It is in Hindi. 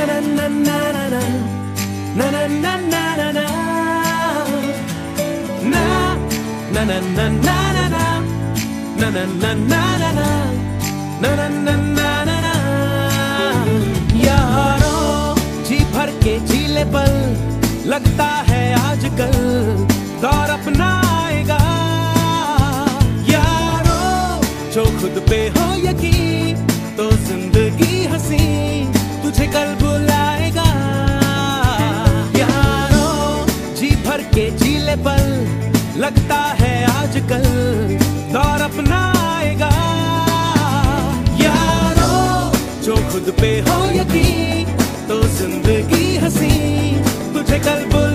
यारों जी भर के झीले पल, लगता है आजकल दौर अपना आएगा। यारों जो खुद पे हो यकीन, तो जिंदगी हंसी तुझे कल बुलाएगा। यारों जी भर के झीले पल, लगता है आजकल दौर अपना आएगा। यारों जो खुद पे हो यकीन, तो जिंदगी हंसी तुझे कल